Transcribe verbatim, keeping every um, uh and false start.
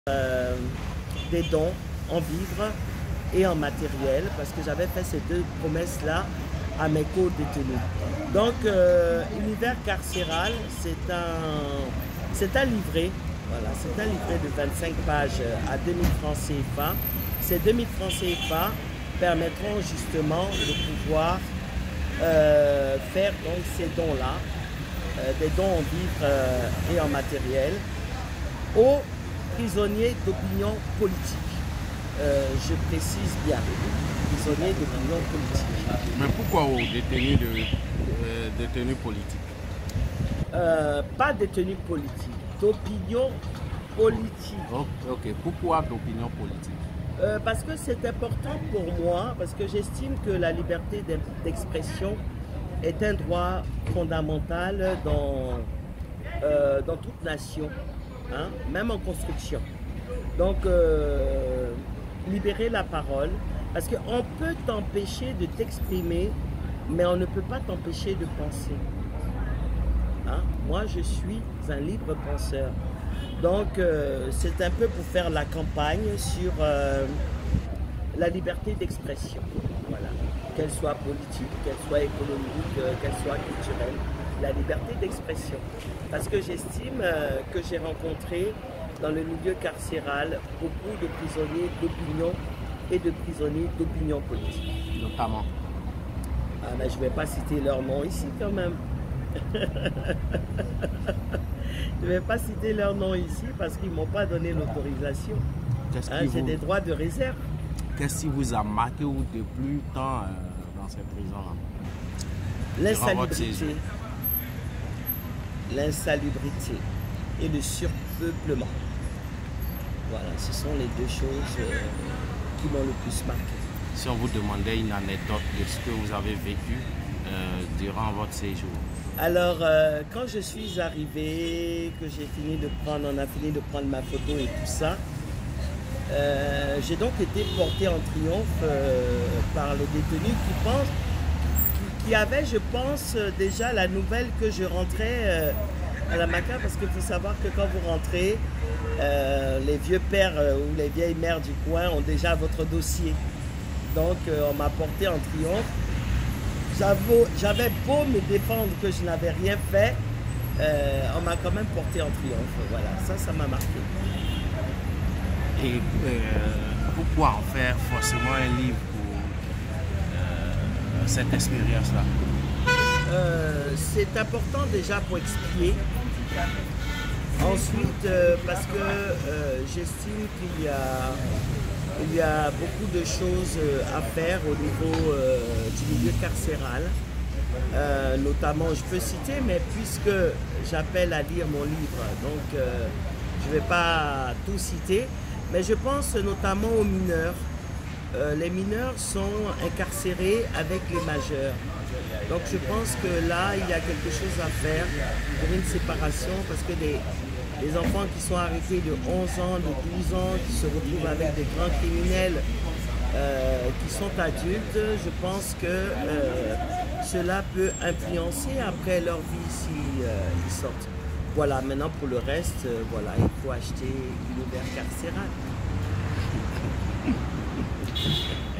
euh, des dons en vivres et en matériel parce que j'avais fait ces deux promesses-là à mes co-détenus. Donc, euh, Univers carcéral, c'est un, c'est un livret, voilà, c'est un livret de vingt-cinq pages à deux mille francs C F A. Ces deux mille francs C F A permettront justement de pouvoir euh, faire donc ces dons-là, euh, des dons en vivres euh, et en matériel, aux prisonniers d'opinion politique. Euh, je précise bien, prisonniers d'opinion politique. Mais pourquoi aux détenus, de, euh, détenus politiques? euh, Pas détenus politiques, d'opinion politique. Oh, ok, pourquoi d'opinion politique? Euh, parce que c'est important pour moi, parce que j'estime que la liberté d'expression est un droit fondamental dans, euh, dans toute nation, hein, même en construction. Donc, euh, libérer la parole, parce qu'on peut t'empêcher de t'exprimer, mais on ne peut pas t'empêcher de penser. Hein? Moi, je suis un libre penseur. Donc, euh, c'est un peu pour faire la campagne sur euh, la liberté d'expression. Voilà. Qu'elle soit politique, qu'elle soit économique, euh, qu'elle soit culturelle. La liberté d'expression. Parce que j'estime euh, que j'ai rencontré dans le milieu carcéral beaucoup de prisonniers d'opinion et de prisonniers d'opinion politique. Notamment? Ah, mais je ne vais pas citer leur nom ici quand même. Je ne vais pas citer leur nom ici parce qu'ils ne m'ont pas donné l'autorisation. Hein, J'ai vous... des droits de réserve. Qu'est-ce qui vous a marqué ou de plus temps euh, dans cette prison-là? L'insalubrité. L'insalubrité et le surpeuplement. Voilà, ce sont les deux choses euh, qui m'ont le plus marqué. Si on vous demandait une anecdote de ce que vous avez vécu euh, durant votre séjour? Alors, euh, quand je suis arrivé, que j'ai fini de prendre, on a fini de prendre ma photo et tout ça, euh, j'ai donc été porté en triomphe euh, par le détenu qui pense, qui, qui avait, je pense, déjà la nouvelle que je rentrais euh, à la Maca, parce qu'il faut savoir que quand vous rentrez, euh, les vieux pères euh, ou les vieilles mères du coin ont déjà votre dossier. Donc, euh, on m'a porté en triomphe. J'avais beau me défendre que je n'avais rien fait, euh, on m'a quand même porté en triomphe. Voilà, ça, ça m'a marqué. Et euh, pourquoi en faire forcément un livre pour euh, cette expérience-là? euh, C'est important déjà pour expliquer. Ensuite, euh, parce que euh, j'estime qu'il y a... Il y a beaucoup de choses à faire au niveau euh, du milieu carcéral. Euh, notamment, je peux citer, mais puisque j'appelle à lire mon livre, donc euh, je ne vais pas tout citer, mais je pense notamment aux mineurs. Euh, les mineurs sont incarcérés avec les majeurs. Donc je pense que là, il y a quelque chose à faire pour une séparation, parce que des... Les enfants qui sont arrêtés de onze ans, de douze ans, qui se retrouvent avec des grands criminels euh, qui sont adultes, je pense que euh, cela peut influencer après leur vie s'ils euh, sortent. Voilà, maintenant pour le reste, euh, voilà, il faut acheter Univers carcéral.